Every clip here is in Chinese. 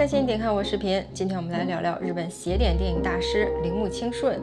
感谢你点开我视频。今天我们来聊聊日本邪典电影大师铃木清顺。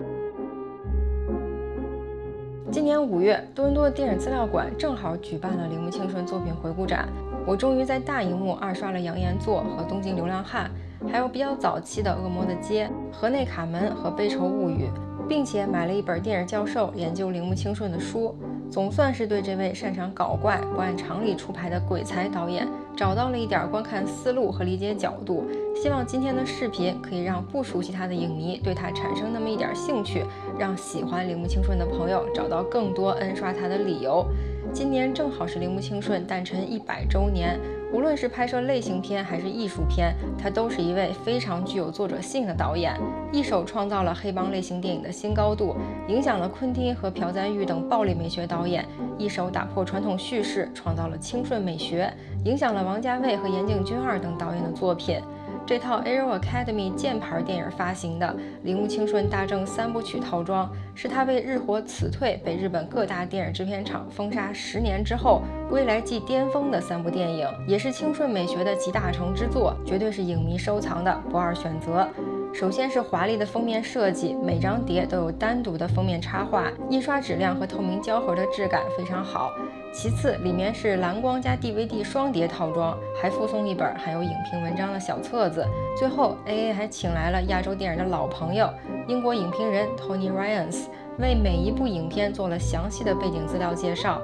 今年5月，多伦多电影资料馆正好举办了铃木清顺作品回顾展，我终于在大荧幕二刷了《杨延作》和《东京流浪汉》，还有比较早期的《恶魔的街》、《河内卡门》和《悲愁物语》，并且买了一本电影教授研究铃木清顺的书。总算是对这位擅长搞怪、不按常理出牌的鬼才导演找到了一点观看思路和理解角度。希望今天的视频可以让不熟悉他的影迷对他产生那么一点兴趣，让喜欢铃木清顺的朋友找到更多N刷他的理由。今年正好是铃木清顺诞辰100周年，无论是拍摄类型片还是艺术片，他都是一位非常具有作者性的导演，一手创造了黑帮类型电影的新高度，影响了昆汀和朴赞郁等暴力美学导演，一手打破传统叙事，创造了清顺美学，影响了王家卫和岩井俊二等导演的作品。这套 Arrow Academy 箭牌电影发行的铃木清顺大正3部曲套装，是他为日火辞退被日本各大电影制片厂封杀10年之后归来即巅峰的3部电影，也是清顺美学的集大成之作，绝对是影迷收藏的不二选择。首先是华丽的封面设计，每张碟都有单独的封面插画，印刷质量和透明胶盒的质感非常好。其次，里面是蓝光加 DVD 双碟套装，还附送一本含有影评文章的小册子。最后 AA 还请来了亚洲电影的老朋友，英国影评人 Tony Ryan 为每一部影片做了详细的背景资料介绍。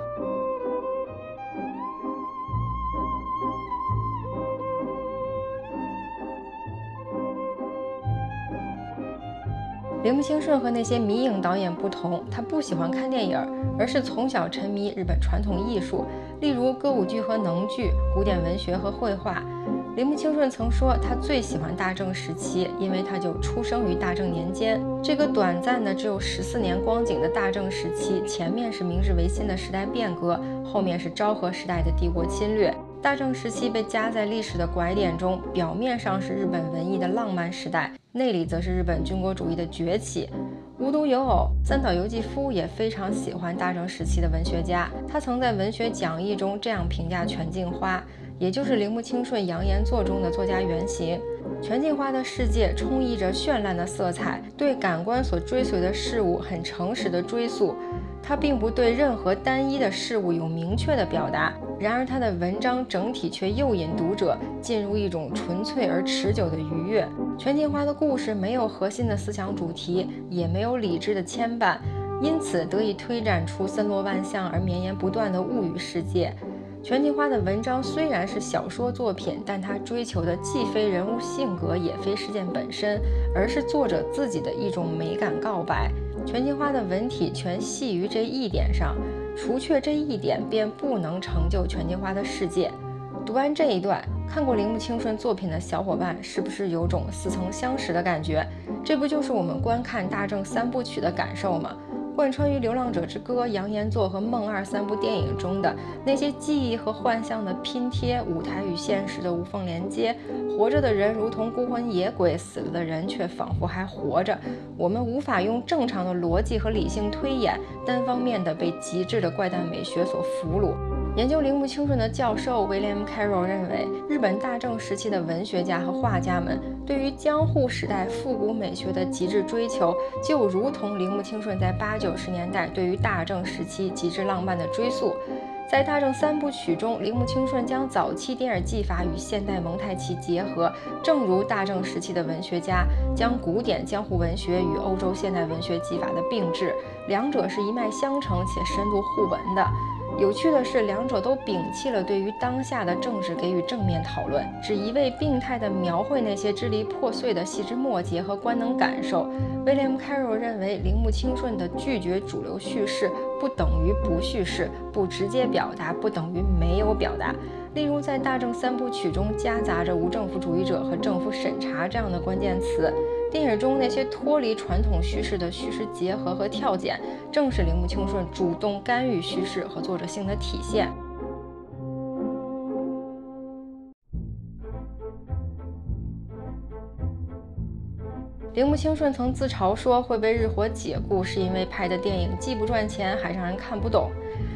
铃木清顺和那些迷影导演不同，他不喜欢看电影，而是从小沉迷日本传统艺术，例如歌舞剧和能剧、古典文学和绘画。铃木清顺曾说，他最喜欢大正时期，因为他就出生于大正年间。这个短暂的只有14年光景的大正时期，前面是明治维新的时代变革，后面是昭和时代的帝国侵略。大正时期被夹在历史的拐点中，表面上是日本文艺的浪漫时代，内里则是日本军国主义的崛起。无独有偶，三岛由纪夫也非常喜欢大正时期的文学家，他曾在文学讲义中这样评价全镜花，也就是铃木清顺《杨延作》中的作家原型。全镜花的世界充溢着绚烂的色彩，对感官所追随的事物很诚实的追溯，他并不对任何单一的事物有明确的表达，然而他的文章整体却诱引读者进入一种纯粹而持久的愉悦。全镜花的故事没有核心的思想主题，也没有理智的牵绊，因此得以推展出森罗万象而绵延不断的物语世界。全镜花的文章虽然是小说作品，但他追求的既非人物性格，也非事件本身，而是作者自己的一种美感告白。全镜花的文体全系于这一点上，除却这一点，便不能成就全镜花的世界。读完这一段，看过铃木清顺作品的小伙伴是不是有种似曾相识的感觉？这不就是我们观看大正3部曲的感受吗？贯穿于《流浪者之歌》、《杨延作》和《梦二》3部电影中的那些记忆和幻象的拼贴，舞台与现实的无缝连接，活着的人如同孤魂野鬼，死了的人却仿佛还活着。我们无法用正常的逻辑和理性推演，单方面的被极致的怪诞美学所俘虏。研究铃木清顺的教授 William Carroll 认为，日本大正时期的文学家和画家们对于江户时代复古美学的极致追求，就如同铃木清顺在80、90年代对于大正时期极致浪漫的追溯。在大正3部曲中，铃木清顺将早期电影技法与现代蒙太奇结合，正如大正时期的文学家将古典江户文学与欧洲现代文学技法的并置，两者是一脉相承且深度互文的。有趣的是，两者都摒弃了对于当下的政治给予正面讨论，只一味病态地描绘那些支离破碎的细枝末节和官能感受。William Carroll 认为，铃木清顺的拒绝主流叙事不等于不叙事，不直接表达不等于没有表达。例如，在大正3部曲中夹杂着无政府主义者和政府审查这样的关键词。电影中那些脱离传统叙事的叙事结合和跳剪，正是铃木清顺主动干预叙事和作者性的体现。铃木清顺曾自嘲说会被日火解雇，是因为拍的电影既不赚钱，还让人看不懂。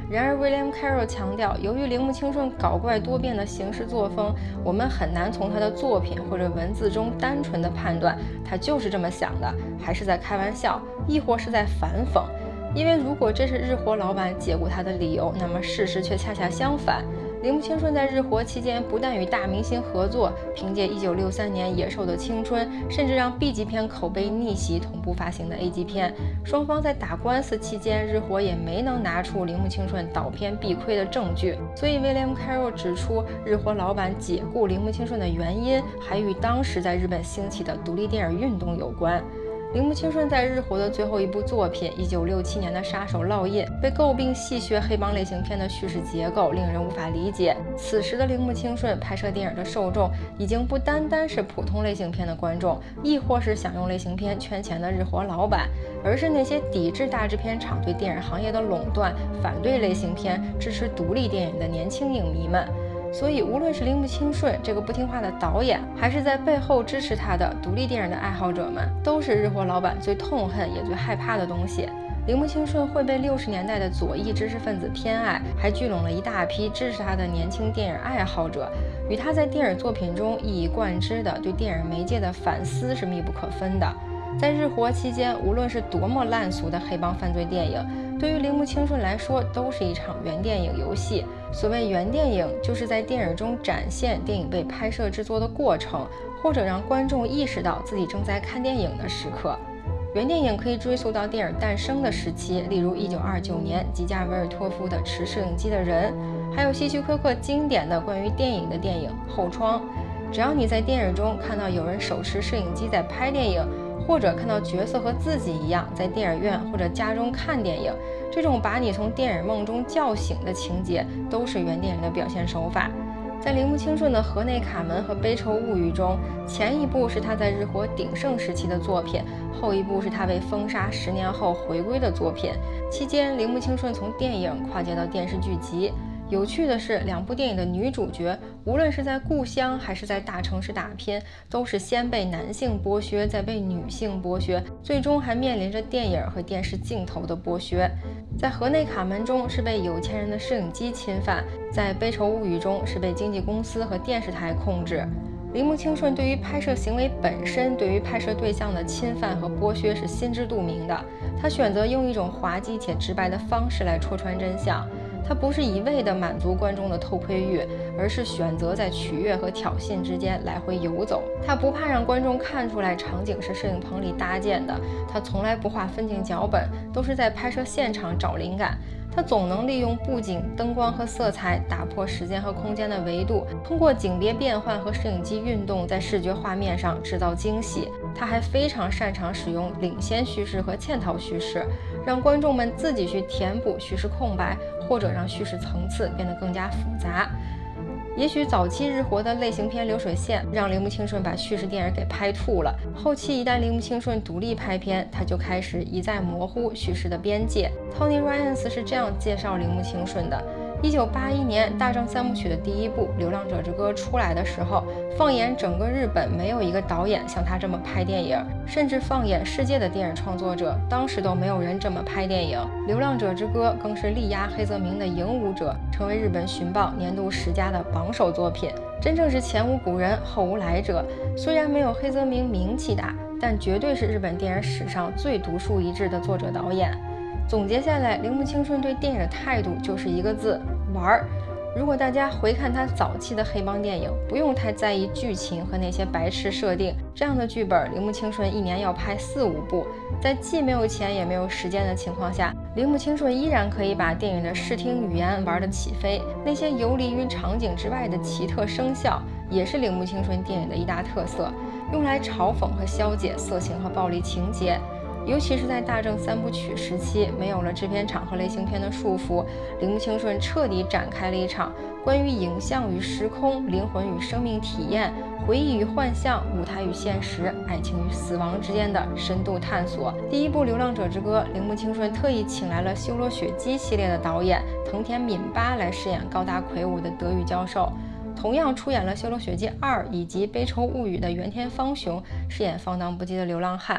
然而 William Carroll 强调，由于铃木清顺搞怪多变的行事作风，我们很难从他的作品或者文字中单纯的判断他就是这么想的，还是在开玩笑，亦或是在反讽。因为如果这是日活老板解雇他的理由，那么事实却恰恰相反。铃木清顺在日活期间不但与大明星合作，凭借1963年《野兽的青春》，甚至让 B 级片口碑逆袭，同步发行的 A 级片。双方在打官司期间，日活也没能拿出铃木清顺导片避亏的证据。所以 William Carroll 指出，日活老板解雇铃木清顺的原因，还与当时在日本兴起的独立电影运动有关。铃木清顺在日活的最后一部作品1967年的《杀手烙印》被诟病戏谑黑帮类型片的叙事结构，令人无法理解。此时的铃木清顺拍摄电影的受众已经不单单是普通类型片的观众，亦或是想用类型片圈钱的日活老板，而是那些抵制大制片厂对电影行业的垄断、反对类型片、支持独立电影的年轻影迷们。所以无论是铃木清顺这个不听话的导演，还是在背后支持他的独立电影的爱好者们，都是日活老板最痛恨也最害怕的东西。铃木清顺会被60年代的左翼知识分子偏爱，还聚拢了一大批支持他的年轻电影爱好者，与他在电影作品中一以贯之的对电影媒介的反思是密不可分的。在日活期间，无论是多么烂俗的黑帮犯罪电影，对于铃木清顺来说都是一场原电影游戏。所谓原电影，就是在电影中展现电影被拍摄制作的过程，或者让观众意识到自己正在看电影的时刻。原电影可以追溯到电影诞生的时期，例如1929年吉加维尔托夫的《持摄影机的人》，还有希区柯克经典的关于电影的电影《后窗》。只要你在电影中看到有人手持摄影机在拍电影，或者看到角色和自己一样在电影院或者家中看电影，这种把你从电影梦中叫醒的情节，都是原电影的表现手法。在铃木清顺的《河内卡门》和《悲愁物语》中，前一部是他在日活鼎盛时期的作品，后一部是他被封杀10年后回归的作品。期间，铃木清顺从电影跨界到电视剧集。有趣的是，两部电影的女主角，无论是在故乡还是在大城市打拼，都是先被男性剥削，再被女性剥削，最终还面临着电影和电视镜头的剥削。在河内卡门中是被有钱人的摄影机侵犯，在悲愁物语中是被经纪公司和电视台控制。铃木清顺对于拍摄行为本身，对于拍摄对象的侵犯和剥削是心知肚明的，他选择用一种滑稽且直白的方式来戳穿真相。他不是一味地满足观众的偷窥欲，而是选择在取悦和挑衅之间来回游走。他不怕让观众看出来场景是摄影棚里搭建的，他从来不画分镜脚本，都是在拍摄现场找灵感。他总能利用布景、灯光和色彩打破时间和空间的维度，通过景别变换和摄影机运动，在视觉画面上制造惊喜。他还非常擅长使用领先叙事和嵌套叙事，让观众们自己去填补叙事空白，或者让叙事层次变得更加复杂。也许早期日活的类型片流水线让铃木清顺把叙事电影给拍吐了，后期一旦铃木清顺独立拍片，他就开始一再模糊叙事的边界。Tony Ryan 是这样介绍铃木清顺的：1981年大正三部曲的第一部《流浪者之歌》出来的时候，放眼整个日本，没有一个导演像他这么拍电影，甚至放眼世界的电影创作者，当时都没有人这么拍电影。《流浪者之歌》更是力压黑泽明的《影武者》，成为日本寻报年度10佳的榜首作品，真正是前无古人后无来者。虽然没有黑泽明名气大，但绝对是日本电影史上最独树一帜的作者导演。总结下来，铃木清顺对电影的态度就是一个字：玩。如果大家回看他早期的黑帮电影，不用太在意剧情和那些白痴设定，这样的剧本铃木清顺一年要拍4、5部，在既没有钱也没有时间的情况下，铃木清顺依然可以把电影的视听语言玩得起飞。那些游离于场景之外的奇特声效，也是铃木清顺电影的一大特色，用来嘲讽和消解色情和暴力情节。尤其是在大正三部曲时期，没有了制片厂和类型片的束缚，铃木清顺彻底展开了一场关于影像与时空、灵魂与生命体验、回忆与幻象、舞台与现实、爱情与死亡之间的深度探索。第一部《流浪者之歌》，铃木清顺特意请来了修罗雪姬系列的导演藤田敏八来饰演高大魁梧的德语教授。同样出演了《修罗雪姬2》以及《悲愁物语》的原田芳雄饰演放荡不羁的流浪汉。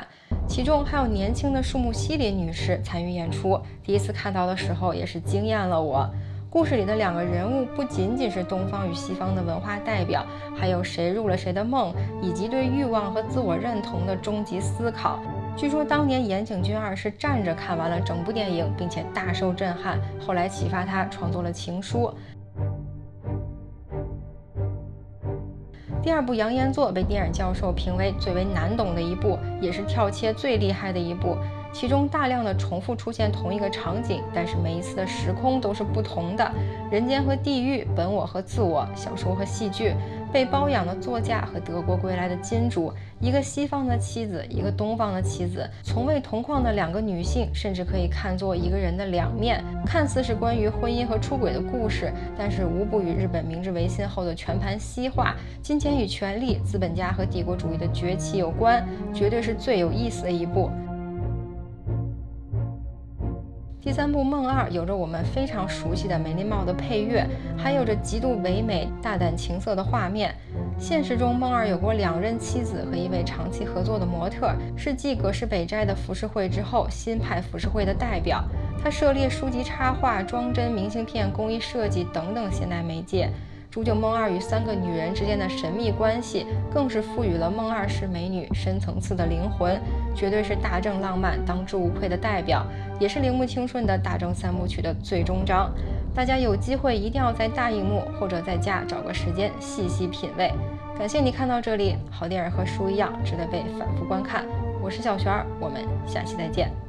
其中还有年轻的树木希林女士参与演出，第一次看到的时候也是惊艳了我。故事里的2个人物不仅仅是东方与西方的文化代表，还有谁入了谁的梦，以及对欲望和自我认同的终极思考。据说当年岩井俊二是站着看完了整部电影，并且大受震撼，后来启发他创作了《情书》。第2部《扬言座》被电影教授评为最为难懂的一部，也是跳切最厉害的一部。其中大量的重复出现同一个场景，但是每一次的时空都是不同的。人间和地狱，本我和自我，小说和戏剧，被包养的作家和德国归来的金主，一个西方的妻子，一个东方的妻子，从未同框的2个女性，甚至可以看作一个人的2面。看似是关于婚姻和出轨的故事，但是无不与日本明治维新后的全盘西化、金钱与权力、资本家和帝国主义的崛起有关，绝对是最有意思的一部。第3部《梦二》有着我们非常熟悉的美林茂的配乐，还有着极度唯美、大胆情色的画面。现实中，梦二有过2任妻子和一位长期合作的模特，是继葛饰北斋的浮世绘之后新派浮世绘的代表。他涉猎书籍插画、装帧、明信片、工艺设计等等现代媒介。铸就梦二与3个女人之间的神秘关系，更是赋予了梦二是美女深层次的灵魂，绝对是大正浪漫当之无愧的代表，也是铃木清顺的大正3部曲的最终章。大家有机会一定要在大荧幕或者在家找个时间细细品味。感谢你看到这里，好电影和书一样值得被反复观看。我是小璇儿，我们下期再见。